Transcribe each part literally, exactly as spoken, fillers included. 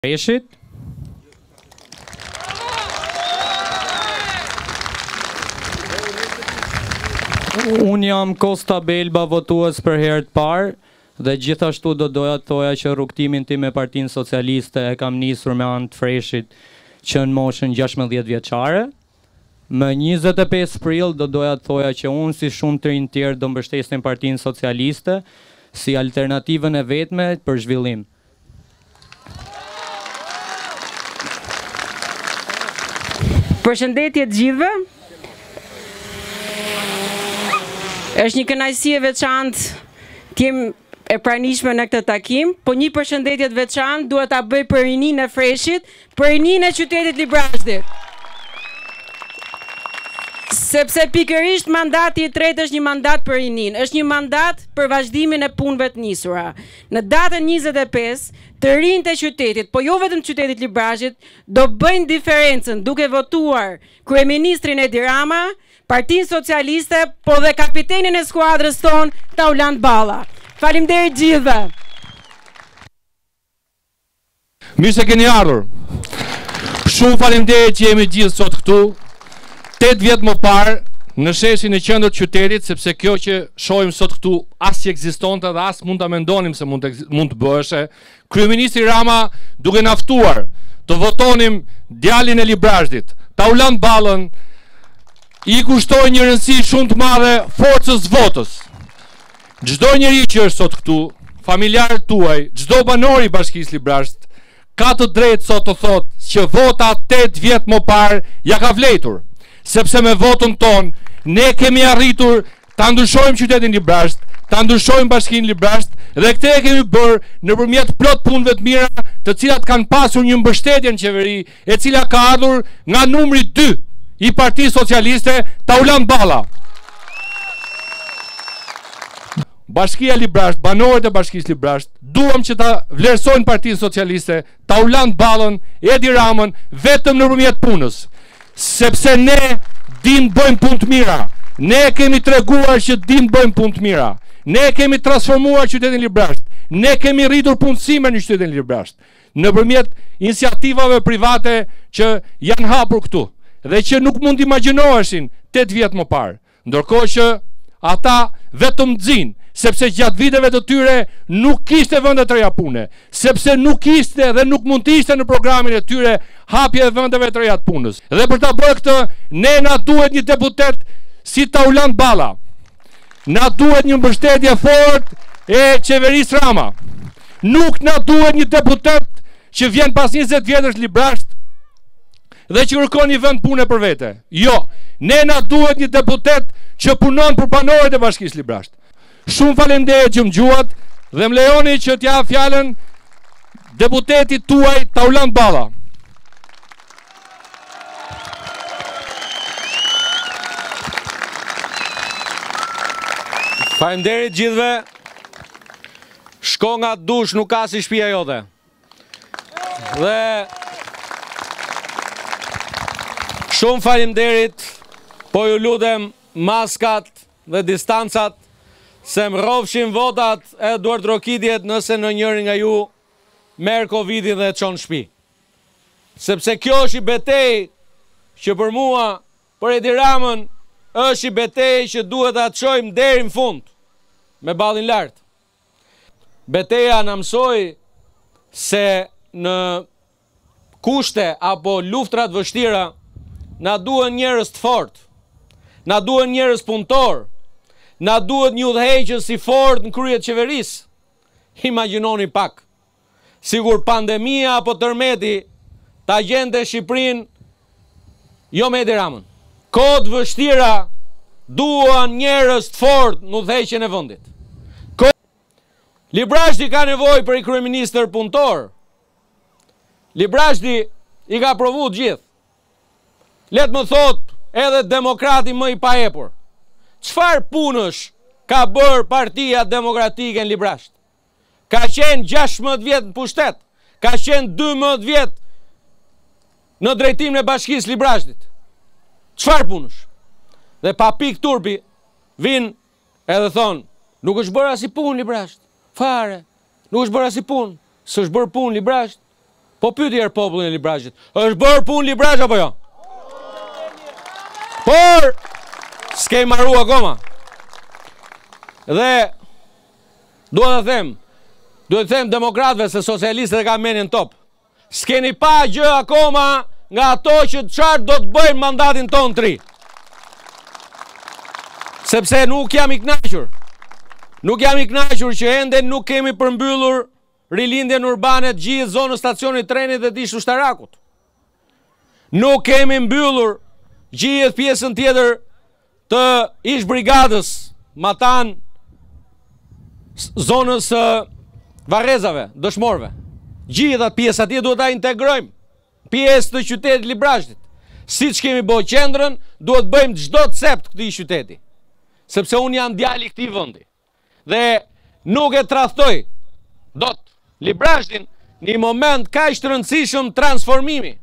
Freshit. Unë jam Kosta Belba, votues për herë të parë, dhe gjithashtu do doja të thoja që rrugtimin tim me Partinë Socialiste e kam nisur me anë të Freshit që në moshën gjashtëdhjetë vjeçare. Më njëzet e pesë prill do doja të thoja që unë si shumë të rinj tjerë do mbështesnin Partinë Socialiste si alternativën e vetme për zhvillim. Përshëndetje të gjithëve. Është një kënaqësi e veçantë të jem e pranishme në këtë takim, po një përshëndetje të veçantë duhet ta bëj për rinin e Freshit, për rinin e qytetit Librashtit. Sepse pikërisht mandati i tretë është një mandat për rinin, është një mandat për vazhdimin e punëve të nisura. Në datën njëzet e pesë, të rinjtë e qytetit, po jo vetëm qytetit Librashtit, do bëjnë diferencën duke votuar kryeministrin Edi Rama, Partinë Socialiste, po dhe kapitenin e skuadrës tonë, Taulant Balla. Faleminderit gjithëve. Mirë se keni ardhur. Shumë faleminderit që jemi gjithë sot këtu. tetë vjet më parë në sheshin e qendër të qytetit, sepse kjo që shohim sot këtu as që ekzistonte dhe as mund ta mendonim se mund të mund të bëheshe. Kryeministri Rama duke na ftuar të votonim djalin e Librashtit, Taulant Ballën, i kushtoi një rëndësi shumë të madhe forcës votës. Çdo njeri që është sot këtu, familjarët tuaj, çdo banor i Bashkisë Librasht, ka të drejtë sot të thotë që vota tetë vjet më parë ja ka vletur. Sepse me votën tonë, ne kemi arritur ta ndryshojmë qytetin Librasht, ta ndryshojmë Bashkinë Librasht, dhe këtë e kemi bërë nëpërmjet plot punëve të mira, të cilat kanë pasur një mbështetje në qeveri, e cila ka ardhur nga numri dy i Partisë Socialiste, Taulant Balla. Bashkia Librasht, banorët e Bashkisë Librasht, duam që ta vlerësojnë Partinë Socialiste, Taulant Ballën, Edi Ramën, vetëm nëpërmjet punës. Sepse ne dim bëjmë punë të mira. Ne kemi treguar që dim bëjmë punë të mira. Ne kemi transformuar qytetin Librasht. Ne kemi rritur punësime në qytetin Librasht nëpërmjet iniciativave private që janë hapur këtu dhe që nuk mund të imagjinoheshin tetë vjet më parë. Ndërkohë që ata vetëm nxin, sepse gjatë viteve të tyre nuk kishte vende të reja pune, sepse nuk kishte dhe nuk mund të ishte në programin e tyre hapje e vendeve të reja të punës. Dhe për ta bërë këtë, ne na duhet një deputet si Taulant Balla. Na duhet një mbështetje fort e qeverisë Rama. Nuk na duhet një deputet që vjen pas njëzet vjetësh Librasht dhe që kërkon një vend pune për vete. Jo, ne na duhet një deputet që punon për banorët e Bashkisë Librasht. Shumë faleminderit që më gjuat dhe më lejoni që t'ja fjalën deputetit tuaj Taulant Balla. Faleminderit gjithëve. Shko nga dush, nuk ka si shtëpia jote. Dhe shumë faleminderit, po ju lutem maskat dhe distancat, se më rrofshin votat e duart rokitjet nëse në njërin nga ju merr Covidin dhe çon shtëpi. Sepse kjo është i betejë që për mua, për Edi Ramën, është i betejë që duhet ta çojmë deri në fund me ballin lart. Beteja na mësoi se në kushte apo luftra të vështira na duhen njerëz të fortë, na duhen njerëz punëtor, na duhet një udhëheqës i fortë në krye të qeverisë. Imagjinoni pak, sigur pandemia apo tërmeti ta gjente Shqipërinë jo me Edi Ramën. Kohë të vështira duan njerëz të fortë në udhëheqjen e vendit. Librashti ka nevojë për i kryeministër punëtor. Librashti i ka provu gjithë. Letë më thot edhe demokrati më i paepur. Çfarë punësh ka bërë Partia Demokratike në Librasht? Ka qenë gjashtëdhjetë vjet në pushtet, ka qenë dymbëdhjetë vjet në drejtimin e Bashkisë Librashtit. Çfarë punësh? Dhe pa pik turpi vin edhe thon, nuk është bërë as i punë Librasht. Fare, nuk është bërë as i punë, s'është bërë punë Librasht. Po pyeti herë popullin e Librazhit, është bërë punë Librazh apo jo? Por s'ke marru akoma. Dhe duhet të them, duhet të them demokratëve se socialistët e ka menin top. S'keni pa gjë akoma nga ato që çfarë do të bëjmë mandatin ton tri. Sepse nuk jam i kënaqur. Nuk jam i kënaqur që ende nuk kemi përmbyllur rilindjen urbane të gjithë zonës stacionit trenit dhe dish ushtarakut. Nuk kemi mbyllur gjithë pjesën tjetër të ish brigadës Matan zonës uh, Varrezave, dëshmorve. Gjithë atë pjesë atje duhet ta integrojmë pjesë të qytetit Librazhit. Siç kemi bërë qendrën, duhet bëjmë çdo cep të këtij qyteti. Sepse unë jam djali i këtij vendi. Dhe nuk e tradhtoj dot Librazhin në një moment kaq të rëndësishëm transformimi.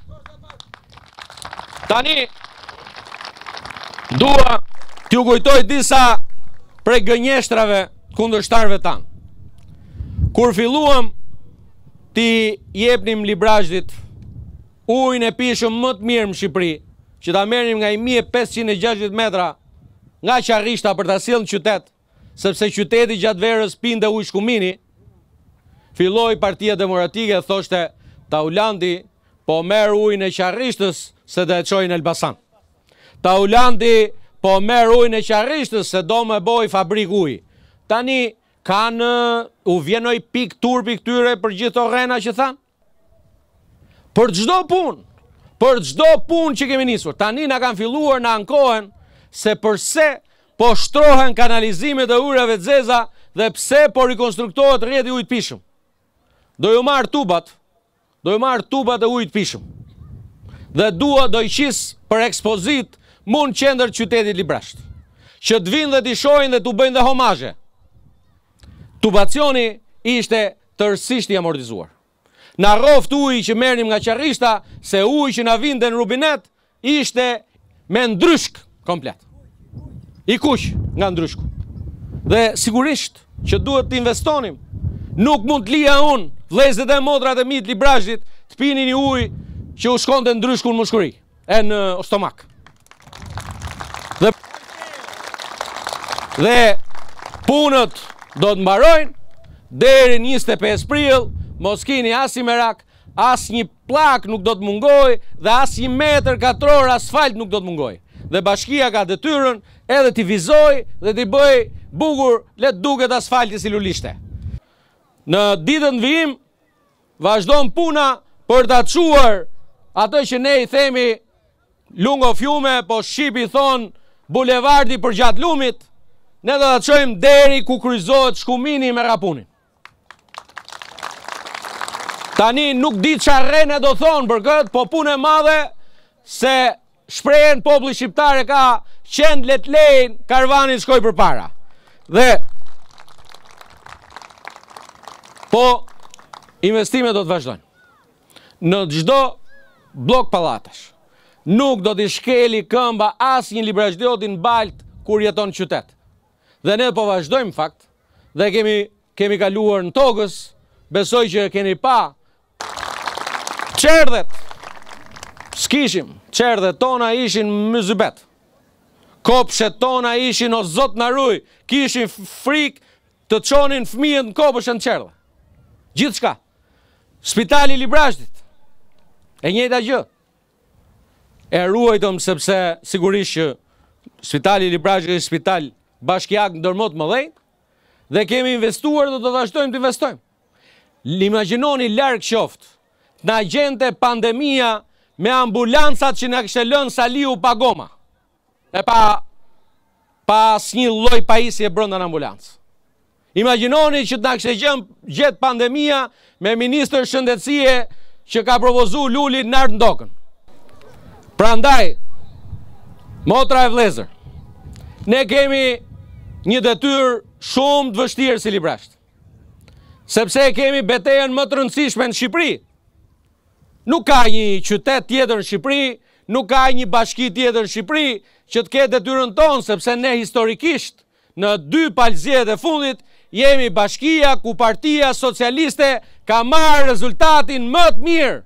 Tani dua t'ju kujtoj disa prej gënjeshtrave kundërshtarëve tanë. Kur filluam ti jepnim Librazhit ujin e pishëm më të mirë në Shqipëri, që ta merrim nga një mijë e pesëqind e gjashtëdhjetë metra nga Qarrishta për ta sjellë në qytet, sepse qyteti gjatë verës pinte ujë shkumini, filloi Partia Demokratike dhe thoshte Taulandi po merr ujin e Qarrishtës se do e çojnë në Elbasan. Taulandi po merr ujin e Qarrishtës se do më boj fabrik uji. Tani kanë u vjenoj pik turpi këtyre për gjithë to rrena që thanë? Për çdo punë, për çdo punë që kemi nisur. Tani na kanë filluar na ankohen se përse po shtrohen kanalizimet e ujrave të zeza dhe pse po rikonstruktohet rrjeti ujit pishëm. Do ju marr tubat, do ju marr tubat e ujit pishëm. Dhe dua do i qis për ekspozit mund qendër qytetit Librazh. Që të vinë dhe t'i shohin dhe t'u bëjnë dhe homazhe. Tubacioni ishte tërësisht i amortizuar. Na rroft uji që merrnim nga Qarrishta, se uji që na vinte në rubinet ishte me ndryshk komplet. I kuq nga ndryshku. Dhe sigurisht që duhet të investonim. Nuk mund të lija unë, vëllezërit e motrat e mi të Librazhit, të pinin një ujë që u shkonte ndryshku në mushkëri, e në stomak. Dhe, dhe punët do të mbarojnë deri njëzet e pesë prill. Mos keni as i merak, as një plak nuk do të mungoj dhe as një metër katror asfalt nuk do të mungoj. Dhe bashkia ka detyrën edhe t'i vizoj dhe t'i bëj bukur le të duket asfalti si lulishte. Në ditën vijim vazhdon puna për ta çuar atë që ne i themi lungo fiume, po shqipi thon bulevardi për gjatë lumit, ne do ta çojmë deri ku kryqëzohet shkumini me Rapunin. Tani nuk di çfarë rrene do thonë për këtë, po punë e madhe se shprehen populli shqiptar e ka qenë let lejnë karvanin shkoj për para. Dhe po investimet do të vazhdojnë. Në çdo blok pallatash. Nuk do t'i shkeli këmba as një librazhdioti në balt kur jeton në qytet. Dhe ne po vazhdojmë fakt dhe kemi kemi kaluar në tokës, besoj që keni pa qerdhet, s'kishim, qerdhet tona ishin mëzybet, kopshet tona ishin o zot në ruj, kishin frik të qonin fëmijët në kopëshën qerdhe. Gjithë shka. Spitali Librazhit, e njëjta gjë. E ruajtëm sepse sigurisht që Spitali Librazhit është spital bashkiak ndërmjet mëdhenj dhe kemi investuar dhe do të vazhdojmë të investojmë. Imagjinoni larg qoftë na gjente pandemia me ambulancat që na kishte lënë Saliu pa goma. E pa pa asnjë lloj pajisje brenda në ambulancë. Imagjinoni që na kishte gjetë pandemia me ministër shëndetësie që ka propozuar Luli në art ndokën. Prandaj, motra e vëllezër, ne kemi një detyrë shumë të vështirë si Librazh. Sepse kemi betejën më të rëndësishme në Shqipëri. Nuk ka një qytet tjetër në Shqipëri, nuk ka një bashki tjetër në Shqipëri që të ketë detyrën tonë, sepse ne historikisht në dy palëzjet e fundit jemi bashkia ku Partia Socialiste ka marrë rezultatin më të mirë.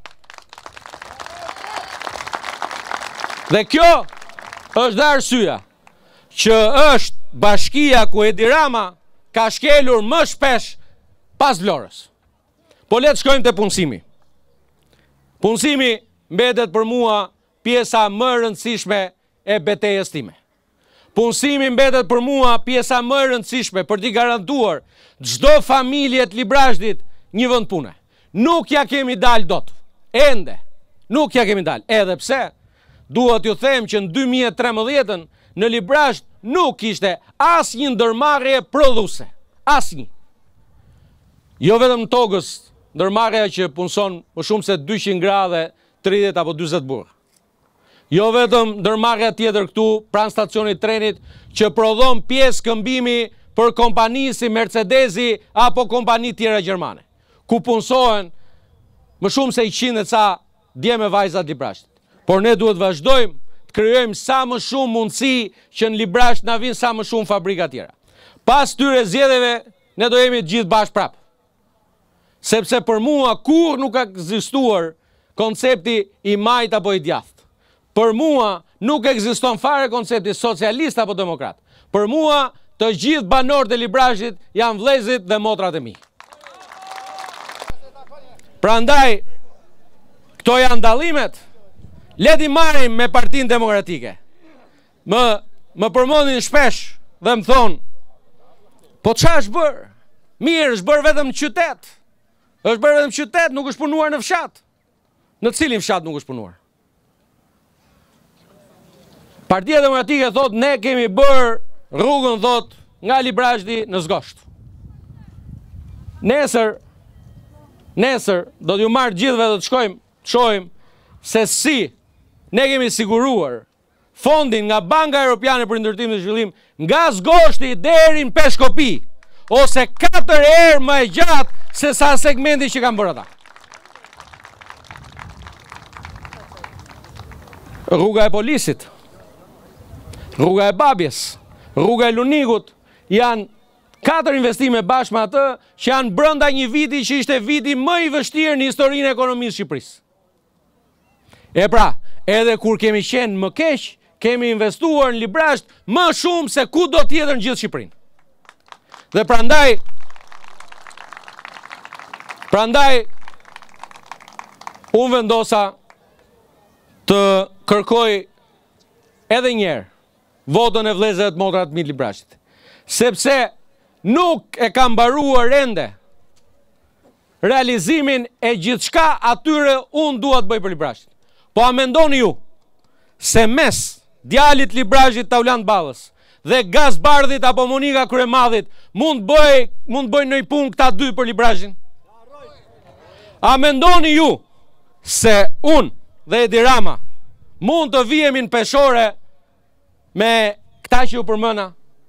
Dhe kjo është dhe arsyeja që është bashkia ku Edi Rama ka shkelur më shpesh pas Vlorës. Po le të shkojmë te punësimi. Punësimi mbetet për mua pjesa më e rëndësishme e betejës time. Punësimi mbetet për mua pjesa më e rëndësishme për t'i garantuar çdo familje të Librazhdit një vend pune. Nuk ja kemi dal dot. Ende nuk ja kemi dal. Edhe pse duhet ju them që në dy mijë e tretëmbëdhjetë në Librazhd nuk ishte asnjë ndërmarrje prodhuese. Asnjë. Jo vetëm në Togës, ndërmarrja që punson më shumë se dyqind gradë, tridhjetë apo dyzet burr. Jo vetëm ndërmarrja tjetër këtu pranë stacionit trenit që prodhon pjesë këmbimi për kompani si Mercedesi apo kompani tjera gjermane, ku punsohen më shumë se njëqind e ca dje me vajzat Librazhdit. Por ne duhet vazhdojmë të krijojmë sa më shumë mundësi që në Librazhd na vinë sa më shumë fabrika tjera. Pas tyre zgjedhjeve ne do jemi të gjithë bashkë prapë. Sepse për mua kur nuk ka ekzistuar koncepti i majt apo i djathtë. Për mua nuk ekziston fare koncepti socialist apo demokrat. Për mua të gjithë banorët e Librazhdit janë vëllezërit dhe motrat e mi. Prandaj këto janë dallimet. Le t'i marrim me Partinë Demokratike. Më më përmendin shpesh dhe më thon, po ç'a është bër? Mirë, është bër vetëm në qytet. Është bërë vetëm në qytet, nuk është punuar në fshat. Në cilin fshat nuk është punuar? Partia Demokratike thot ne kemi bërë rrugën thot nga Librazhdi në Zgosht. Nesër, nesër do t'ju marr gjithëve do të shkojmë, të shohim se si ne kemi siguruar fondin nga Banka Europiane për Ndërtim dhe Zhvillim nga Zgoshti deri në Peshkopi, ose katër herë më e gjatë se sa segmenti që kanë bërë ata. Rruga e Polisit, rruga e Babjes, rruga e Lunigut janë katër investime bashkë me atë që janë brenda një viti që ishte viti më i vështirë në historinë e ekonomisë së Shqipërisë. E pra, edhe kur kemi qenë më keq, kemi investuar në Librazhd më shumë se kudo tjetër në gjithë Shqipërinë. Dhe prandaj Prandaj unë vendosa të kërkoj edhe njerë votën e vëllezërve të motrat të mi të Librazhdit. Sepse nuk e kam mbaruar ende realizimin e gjithçka atyre unë dua të bëj për Librazhdin. Po a mendoni ju se mes djalit Librazhdit Taulant Ballës dhe Gazbardhit apo Monika Kryemadhit mund bëj mund bëjnë ndonjë punë këta dy për Librazhdin? A mendoni ju se unë dhe Edi Rama mund të vijemi në peshore me këta që ju përmëna?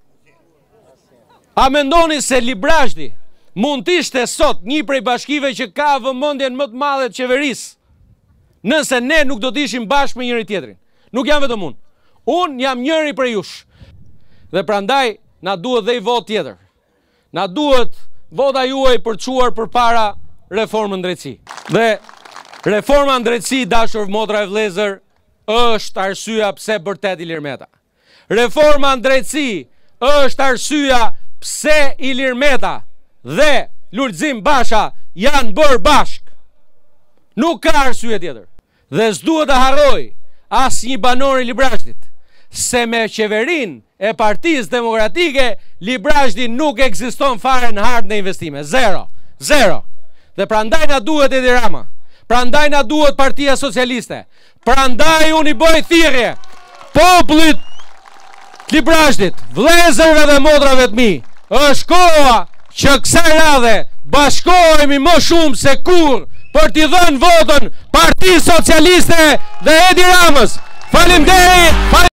A mendoni se Librazhdi mund të ishte sot një prej bashkive që ka vëmendjen më të madhe të qeverisë nëse ne nuk do të ishim bashkë me njëri tjetrin? Nuk jam vetëm unë. Unë jam njëri prej jush. Dhe prandaj na duhet dhe i vot tjetër. Na duhet vota juaj për të çuar përpara reformën drejtësi. Dhe reforma në drejtësi, dashur motra e vëllezër, është arsyeja pse bërtet Ilir Meta. Reforma në drejtësi është arsyeja pse Ilir Meta dhe Lulzim Basha janë bërë bashk. Nuk ka arsye tjetër. Dhe s'duhet të harroj as një banor i Librazhdit se me qeverin e Partisë Demokratike Librazhdi nuk ekziston fare në hartë në investime. Zero. Zero. Dhe prandaj na duhet Edi Rama. Prandaj na duhet Partia Socialiste. Prandaj unë i bëj thirrje popullit të Librazhdit, vëllezërve dhe motrave të mi. Është koha që kësaj radhe bashkohemi më shumë se kur për t'i dhënë votën Partisë Socialiste dhe Edi Ramës. Faleminderit.